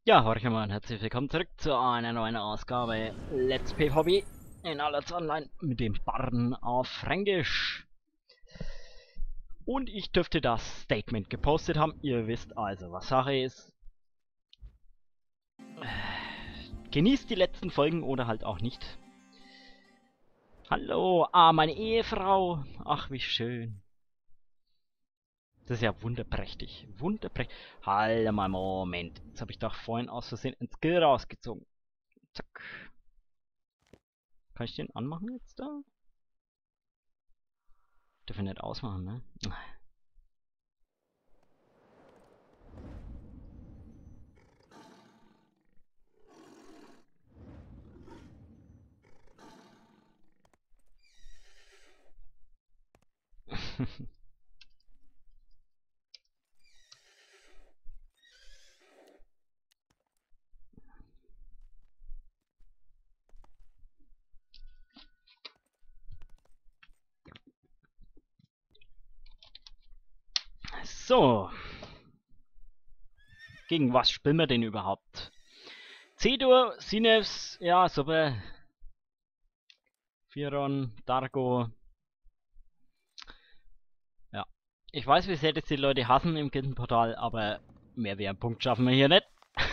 Ja, horch mal, herzlich willkommen zurück zu einer neuen Ausgabe Let's Play Hobby in Alerts Online mit dem Barden auf Fränkisch. Und ich dürfte das Statement gepostet haben. Ihr wisst also, was Sache ist. Genießt die letzten Folgen oder halt auch nicht. Hallo, meine Ehefrau. Ach, wie schön. Das ist ja wunderprächtig. Wunderprächtig. Halt mal, Moment. Jetzt habe ich doch vorhin aus Versehen ein Skill rausgezogen. Zack. Kann ich den anmachen jetzt da? Darf ich nicht ausmachen, ne? So. Gegen was spielen wir denn überhaupt? C-Dur, Sinevs, ja, super. Firon, Dargo. Ja. Ich weiß, wie sehr das die Leute hassen im Gildenportal, aber mehr wie einen Punkt schaffen wir hier nicht.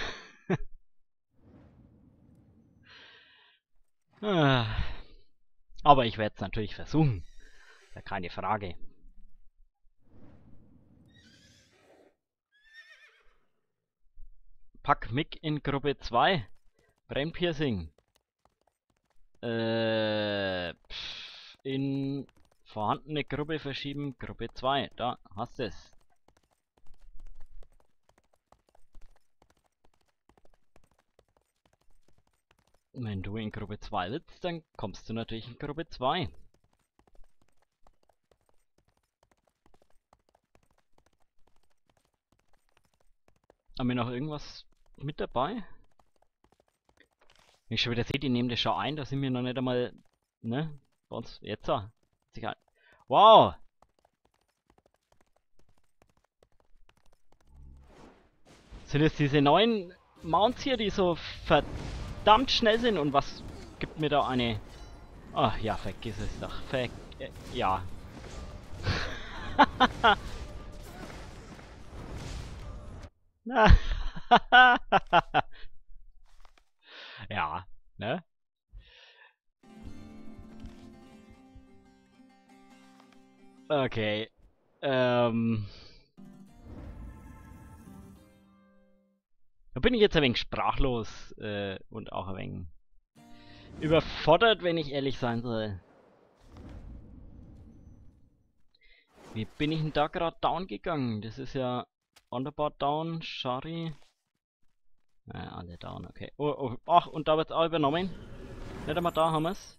Aber ich werde es natürlich versuchen. Ja, keine Frage. Pack Mick in Gruppe 2. Brainpiercing. In vorhandene Gruppe verschieben. Gruppe 2. Da hast du es. Wenn du in Gruppe 2 willst, dann kommst du natürlich in Gruppe 2. Haben wir noch irgendwas mit dabei? Wenn ich schon wieder sehe, die nehmen das schon ein, da sind wir noch nicht einmal, ne? Bei uns, jetzt so. Wow! Sind es diese neuen Mounts hier, die so verdammt schnell sind und was gibt mir da eine... Ach ja, vergiss es doch. Ja. Ja, ne? Okay. Da bin ich jetzt ein wenig sprachlos und auch ein wenig überfordert, wenn ich ehrlich sein soll. Wie bin ich denn da gerade down gegangen? Das ist ja Underboard down, Shari. Alle down, okay. Oh, ach, und da wird's auch übernommen. Nicht einmal da haben wir's.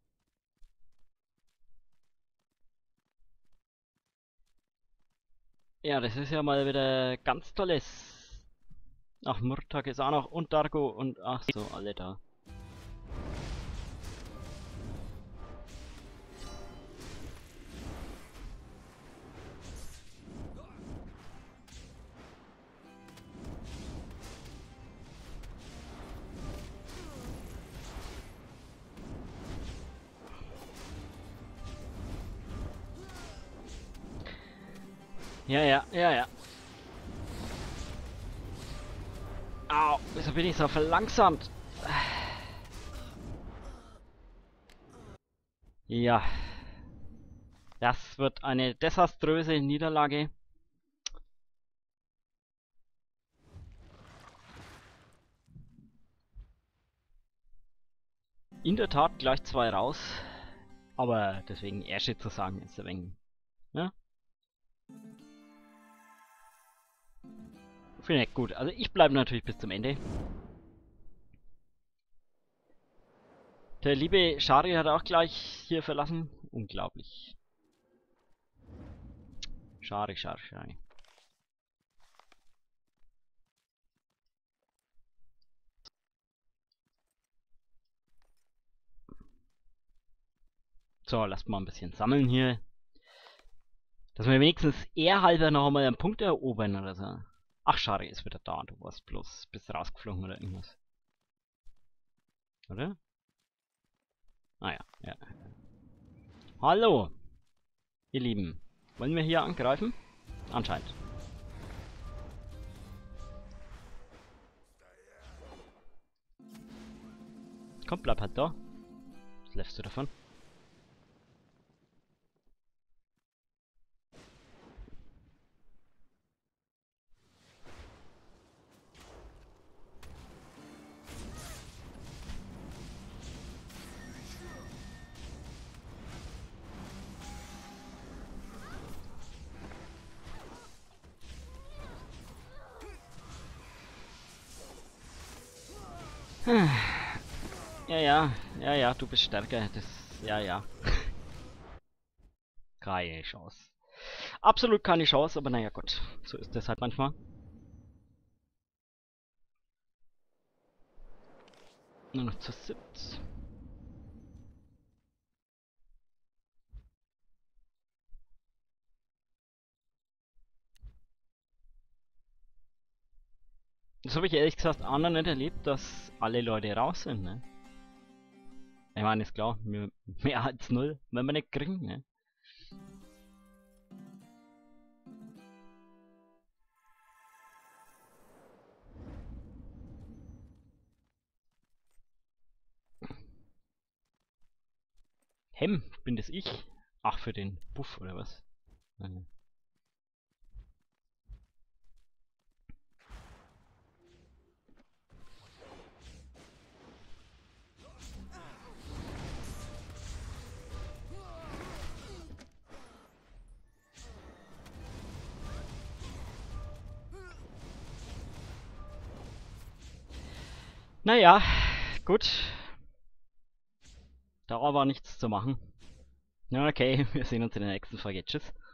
Ja, das ist ja mal wieder ganz tolles. Ach, Murtag ist auch noch und Dargo und ach so, alle da. Ja. Au, wieso bin ich so verlangsamt? Ja. Das wird eine desaströse Niederlage. In der Tat gleich 2 raus. Aber deswegen Ärsche zu sagen ist ein wenig. Ne? Finde ich gut. Also ich bleibe natürlich bis zum Ende. Der liebe Shari hat auch gleich hier verlassen. Unglaublich. Shari. So, lasst mal ein bisschen sammeln hier. Dass wir wenigstens eher halber noch einmal einen Punkt erobern oder so. Ach, Shari ist wieder da. Du warst bloß, bist rausgeflogen oder irgendwas. Oder? Ah ja, ja. Hallo, ihr Lieben. Wollen wir hier angreifen? Anscheinend. Komm, bleib halt da. Was läufst du davon? Ja, du bist stärker. Das, ja. Keine Chance. Absolut keine Chance, aber naja, gut. So ist das halt manchmal. Nur noch zu 7. Das habe ich ehrlich gesagt auch noch nicht erlebt, dass alle Leute raus sind, ne? Ich meine, ist klar, mehr als 0, wenn wir nicht kriegen, ne? Hem, bin das ich? Ach, für den Buff oder was? Naja, gut. Da war nichts zu machen. Ja, okay, wir sehen uns in der nächsten Folge. Tschüss.